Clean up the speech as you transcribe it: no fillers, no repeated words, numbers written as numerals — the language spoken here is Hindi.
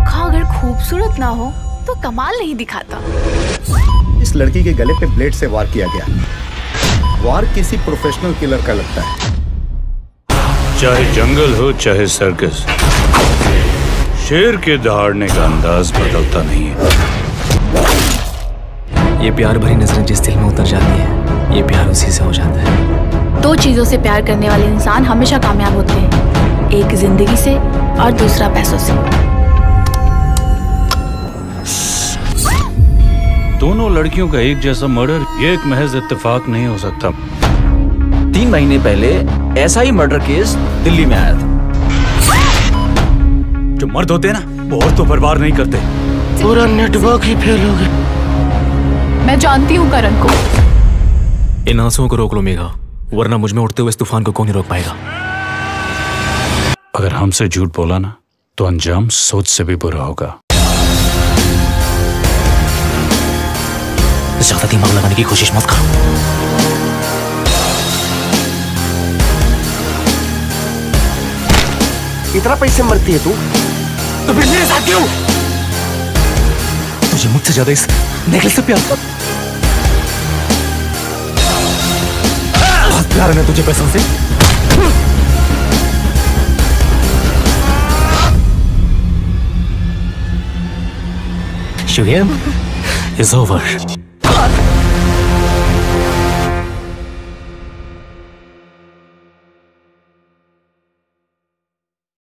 धोखा अगर खूबसूरत ना हो तो कमाल नहीं दिखाता। इस लड़की के गले पे ब्लेड से वार किया गया। वार किसी प्रोफेशनल किलर का लगता है। चाहे जंगल हो चाहे सर्कस, शेर के दहाड़ने का अंदाज बदलता नहीं है। ये प्यार भरी नजरें जिस दिल में उतर जाती है, ये प्यार उसी से हो जाता है। दो चीजों से प्यार करने वाले इंसान हमेशा कामयाब होते हैं, एक जिंदगी से और दूसरा पैसों से। दोनों लड़कियों का एक जैसा मर्डर ये एक महज इत्तेफाक नहीं हो सकता। 3 महीने पहले ऐसा ही मर्डर केस दिल्ली में आया था। जो मर्द होते हैं ना, वो औरतों पर वार नहीं करते। पूरा नेटवर्क ही फेल हो गया। मैं जानती हूँ करण को। इन आंसुओं को रोक लो मेघा, वरना मुझ में उठते हुए इस तूफान को कौन नहीं रोक पाएगा। अगर हमसे झूठ बोला ना, तो अंजाम सोच से भी बुरा होगा। ज्यादा दिमाग लगाने की कोशिश मत करो। इतना पैसे मरती है तू, तो फिर मेरे साथ क्यों? तुझे मुझसे ज्यादा इस नेकलेस से प्यार था। बहुत प्यार है ना तुझे पैसों से। Shuham is over.